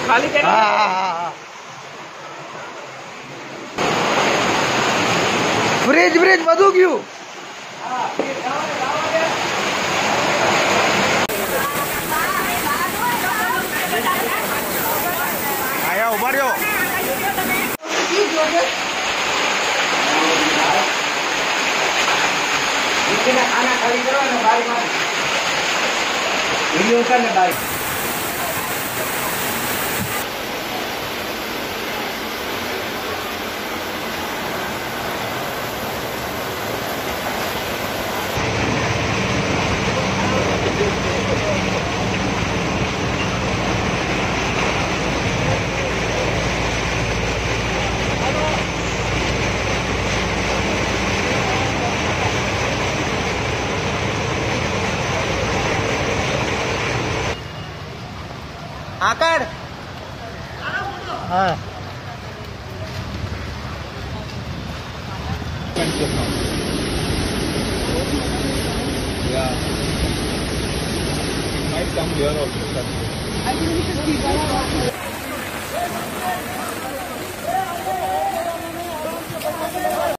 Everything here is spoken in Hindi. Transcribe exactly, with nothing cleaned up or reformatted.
खाली क्या? हाँ हाँ हाँ फ्रिज ब्रिज बधु क्यों? आया उभा रहो। खाना खाली करो ना बारी मारी वीडियो करने बारी। आकर हाँ Yeah. It might come here also. I think we should keep that.